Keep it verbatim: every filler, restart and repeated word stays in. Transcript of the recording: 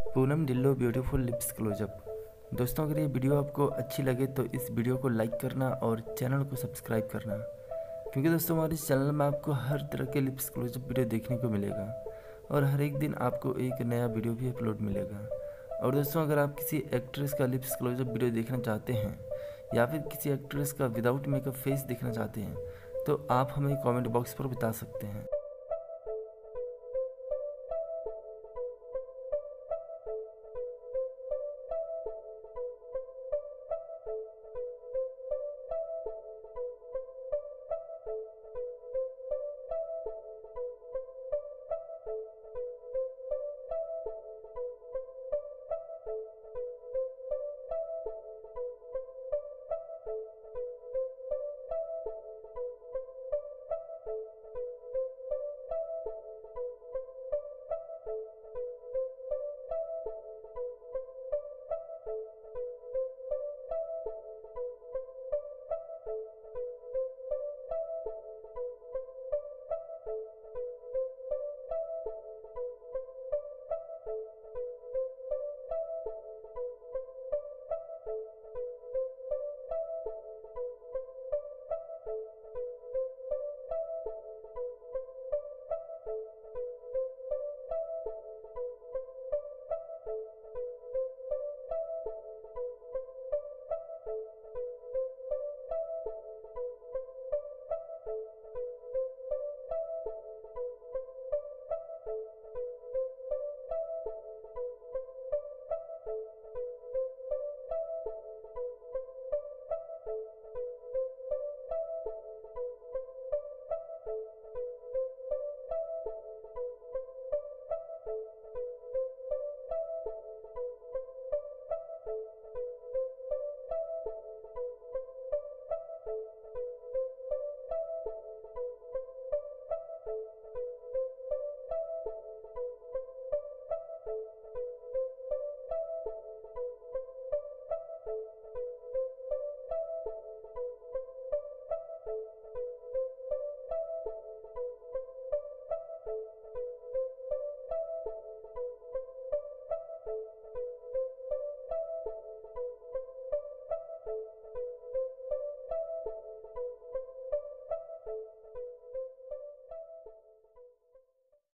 Poonam Dhillon beautiful lips close up. दोस्तों अगर ये वीडियो आपको अच्छी लगे तो इस वीडियो को लाइक करना और चैनल को सब्सक्राइब करना, क्योंकि दोस्तों हमारे इस चैनल में आपको हर तरह के लिप्स क्लोजअप वीडियो देखने को मिलेगा और हर एक दिन आपको एक नया वीडियो भी अपलोड मिलेगा। और दोस्तों अगर आप किसी एक्ट्रेस का लिप्स क्लोजअप वीडियो देखना चाहते हैं या फिर किसी एक्ट्रेस का विदाउट मेकअप फेस देखना चाहते हैं तो आप हमें कमेंट बॉक्स पर बता सकते हैं।